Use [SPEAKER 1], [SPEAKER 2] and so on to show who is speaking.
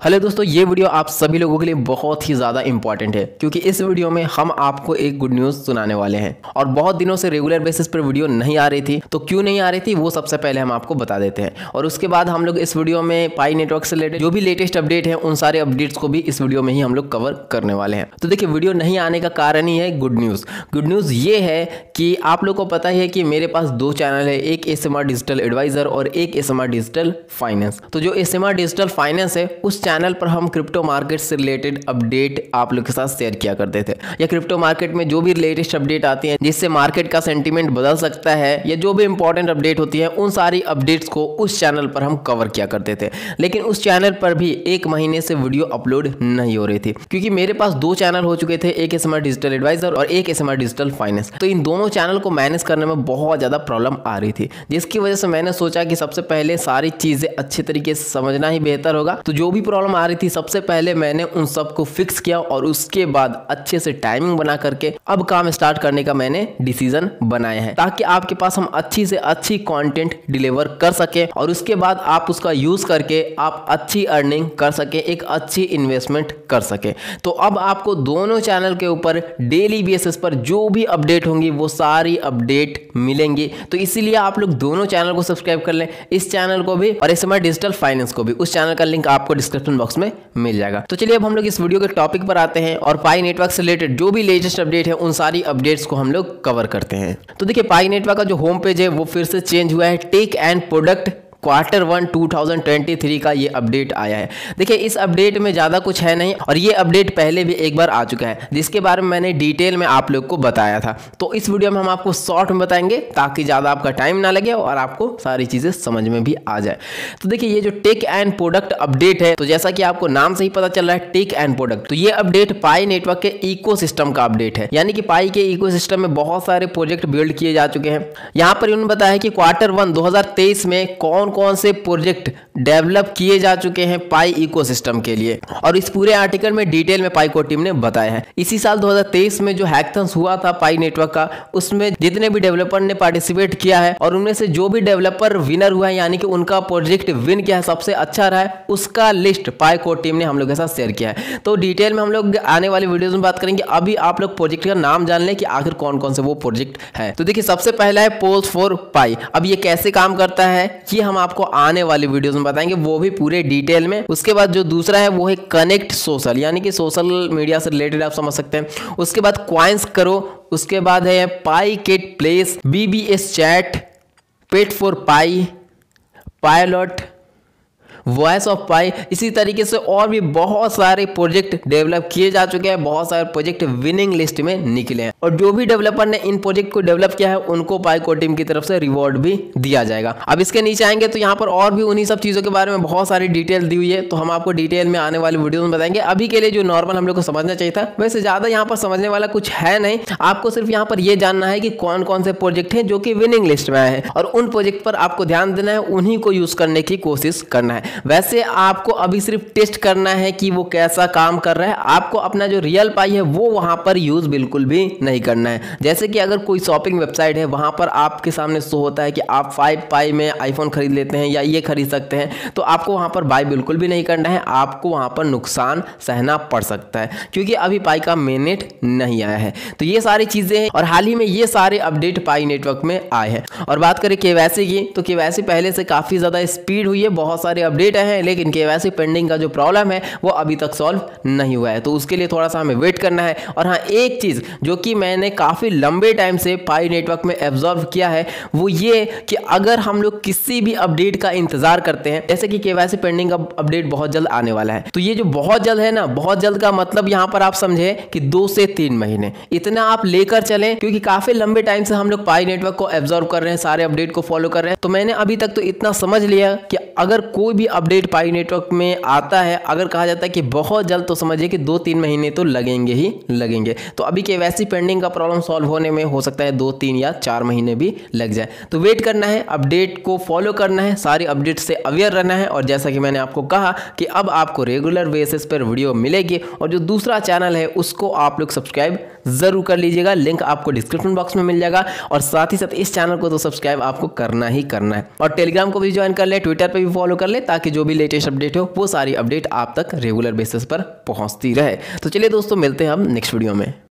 [SPEAKER 1] Hello दोस्तों, ये video आप सभी लोगों के लिए बहुत ही ज़्यादा इंपॉर्टेंट है क्योंकि इस वीडियो में हम आपको एक गुड न्यूज़ सुनाने वाले हैं। और बहुत दिनों से रेगुलर बेसिस पर वीडियो नहीं आ रही थी, तो क्यों नहीं आ रही थी वो सबसे पहले हम आपको बता देते हैं। और उसके बाद हम लोग इस वीडियो में पाई नेटवर्क से रिलेटेड जो भी लेटेस्ट अपडेट है उन सारे अपडेट्स को भी इस वीडियो में ही हम लोग कवर करने वाले हैं। तो देखिए, वीडियो नहीं आने का कारण ही है गुड न्यूज़। गुड न्यूज़ ये है कि आप लोग को पता ही है कि मेरे पास दो चैनल है, एक एसएमआर डिजिटल एडवाइजर और एक एसएमआर डिजिटल फाइनेंस। तो जो एसएमआर डिजिटल फाइनेंस है उस चैनल पर हम क्रिप्टो मार्केट से रिलेटेड अपडेट आप लोग के साथ शेयर किया करते थे, या क्रिप्टो मार्केट में जो भी लेटेस्ट अपडेट आती है जिससे मार्केट का सेंटीमेंट बदल सकता है, या जो भी इंपॉर्टेंट अपडेट होती है उन सारी अपडेट्स को उस चैनल पर हम कवर किया करते थे। लेकिन उस चैनल पर भी एक महीने से वीडियो अपलोड नहीं हो रही थी क्योंकि मेरे पास दो चैनल हो चुके थे, एक एसएमआर डिजिटल एडवाइजर और एक एसएमआर डिजिटल फाइनेंस। तो इन दोनों चैनल को मैनेज करने में बहुत ज़्यादा प्रॉब्लम आ रही थी, जिसकी वजह से मैंने सोचा कि सबसे पहले सारी चीज़ें अच्छे तरीके से समझना ही बेहतर होगा। तो जो भी प्रॉब्लम आ रही थी सबसे पहले मैंने उन सबको फिक्स किया और उसके बाद अच्छे से टाइमिंग बना करके अब काम स्टार्ट करने का मैंने डिसीजन बनाया है, ताकि आपके पास हम अच्छी से अच्छी कंटेंट डिलीवर कर सके और उसके बाद आप उसका यूज करके आप अच्छी अर्निंग कर सके, एक अच्छी इन्वेस्टमेंट कर सके। तो अब आपको दोनों चैनल के ऊपर डेली बेसिस पर जो भी अपडेट होंगी वो सारी अपडेट मिलेंगी। तो इसीलिए आप लोग दोनों चैनल को सब्सक्राइब कर लें, इस चैनल को भी और एसएमआर डिजिटल फाइनेंस को भी। उस चैनल का लिंक आपको डिस्क्रिप्शन बॉक्स में मिल जाएगा। तो चलिए अब हम लोग इस वीडियो के टॉपिक पर आते हैं और पाई नेटवर्क से रिलेटेड जो भी लेटेस्ट अपडेट है उन सारी अपडेट्स को हम लोग कवर करते हैं। तो देखिए, पाई नेटवर्क का जो होम पेज है वो फिर से चेंज हुआ है। टेक एंड प्रोडक्ट Q1 2023 का ये अपडेट आया है। देखिए, इस अपडेट में ज़्यादा कुछ है नहीं और ये अपडेट पहले भी एक बार आ चुका है, जिसके बारे में मैंने डिटेल में आप लोग को बताया था। तो इस वीडियो में हम आपको शॉर्ट में बताएंगे ताकि ज़्यादा आपका टाइम ना लगे और आपको सारी चीज़ें समझ में भी आ जाए। तो देखिए, ये जो टेक एंड प्रोडक्ट अपडेट है, तो जैसा कि आपको नाम से ही पता चल रहा है टेक एंड प्रोडक्ट, तो ये अपडेट पाई नेटवर्क के इकोसिस्टम का अपडेट है। यानी कि पाई के इकोसिस्टम में बहुत सारे प्रोजेक्ट बिल्ड किए जा चुके हैं। यहाँ पर उन्होंने बताया कि Q1 2023 में कौन से प्रोजेक्ट डेवलप किए जा चुके हैं पाई इकोसिस्टम के लिए, और इस पूरे आर्टिकल में डिटेल में पाई को टीम ने बताया है। इसी साल 2023 में जो हैकथॉन्स हुआ था पाई नेटवर्क का, उसमें जितने भी डेवलपर ने पार्टिसिपेट किया है और उनमें से जो भी डेवलपर विनर हुआ है, यानी कि उनका प्रोजेक्ट विन किया है, सबसे अच्छा रहा है, उसका लिस्ट पाई को टीम ने हम लोग के साथ शेयर किया है। तो डिटेल में हम लोग आने वाली वीडियोस में बात करेंगे। अभी आप लोग प्रोजेक्ट का नाम जान लें कि आखिर कौन कौन से वो प्रोजेक्ट है। तो देखिए, सबसे पहला है पोल्स फॉर पाई। अब ये कैसे काम करता है कि हम आपको आने वाली वीडियोस में बताएंगे, वो भी पूरे डिटेल में। उसके बाद जो दूसरा है वो है कनेक्ट सोशल, यानी कि सोशल मीडिया से रिलेटेड आप समझ सकते हैं। उसके बाद क्वाइंस करो, उसके बाद है Pi kit place, BBS chat, pet for Pi, pilot, voice of Pi. इसी तरीके से और भी बहुत सारे प्रोजेक्ट डेवलप किए जा चुके हैं, बहुत सारे प्रोजेक्ट विनिंग लिस्ट में निकले हैं, और जो भी डेवलपर ने इन प्रोजेक्ट को डेवलप किया है उनको पाई को टीम की तरफ से रिवॉर्ड भी दिया जाएगा। अब इसके नीचे आएंगे तो यहाँ पर और भी उन्हीं सब चीज़ों के बारे में बहुत सारी डिटेल दी हुई है, तो हम आपको डिटेल में आने वाली वीडियो में बताएंगे। अभी के लिए जो नॉर्मल हम लोग को समझना चाहिए था, वैसे ज़्यादा यहाँ पर समझने वाला कुछ है नहीं। आपको सिर्फ यहाँ पर यह जानना है कि कौन कौन से प्रोजेक्ट हैं जो कि विनिंग लिस्ट में आए हैं, और उन प्रोजेक्ट पर आपको ध्यान देना है, उन्हीं को यूज़ करने की कोशिश करना है। वैसे आपको अभी सिर्फ टेस्ट करना है कि वो कैसा काम कर रहा है। आपको अपना जो रियल पाई है वो वहां पर यूज बिल्कुल भी नहीं करना है। जैसे कि अगर कोई शॉपिंग वेबसाइट है, वहां पर आपके सामने शो होता है कि आप 5 पाई में आईफोन खरीद लेते हैं या ये खरीद सकते हैं, तो आपको वहां पर बाय बिल्कुल भी नहीं करना है। आपको वहां पर नुकसान सहना पड़ सकता है क्योंकि अभी पाई का मेननेट नहीं आया है। तो ये सारी चीजें हैं और हाल ही में ये सारे अपडेट पाई नेटवर्क में आए हैं। और बात करें केवाईसी की, तो केवाईसी पहले से काफी ज्यादा स्पीड हुई है, बहुत सारे अपडेट आए हैं, लेकिन केवाईसी पेंडिंग का जो प्रॉब्लम है वो अभी तक सॉल्व नहीं हुआ है। तो उसके लिए थोड़ा सा हमें वेट करना है। और हाँ, एक चीज जो कि मैंने काफी लंबे टाइम से पाई नेटवर्क में एब्जॉर्व किया है वो ये कि अगर हम लोग किसी भी अपडेट का इंतजार करते हैं, जैसे कि केवाईसी पेंडिंग का अपडेट बहुत जल्द आने वाला है, तो ये जो बहुत जल्द है ना, बहुत जल्द का मतलब यहां पर आप समझे कि 2 से 3 महीने इतना आप लेकर चलें, क्योंकि काफी लंबे टाइम से हम लोग पाई नेटवर्क को एब्जॉर्व कर रहे हैं, सारे अपडेट को फॉलो कर रहे हैं। तो मैंने अभी तक तो इतना समझ लिया कि अगर कोई भी अपडेट पाई नेटवर्क में आता है, अगर कहा जाता है कि बहुत जल्द, तो समझिए कि 2-3 महीने तो लगेंगे ही लगेंगे। तो अभी केवाईसी पेंडिंग का प्रॉब्लम सॉल्व होने में हो सकता है 2, 3 या 4 महीने भी लग जाए। तो वेट करना है, अपडेट को फॉलो करना है, सारी अपडेट से अवेयर रहना है। और जैसा कि मैंने आपको कहा कि अब आपको रेगुलर बेसिस पर वीडियो मिलेगी, और जो दूसरा चैनल है उसको आप लोग सब्सक्राइब जरूर कर लीजिएगा, लिंक आपको डिस्क्रिप्शन बॉक्स में मिल जाएगा। और साथ ही साथ इस चैनल को तो सब्सक्राइब आपको करना ही करना है, और टेलीग्राम को भी ज्वाइन कर ले, ट्विटर पे भी फॉलो कर ले, ताकि की जो भी लेटेस्ट अपडेट हो वो सारी अपडेट आप तक रेगुलर बेसिस पर पहुंचती रहे। तो चलिए दोस्तों, मिलते हैं हम नेक्स्ट वीडियो में।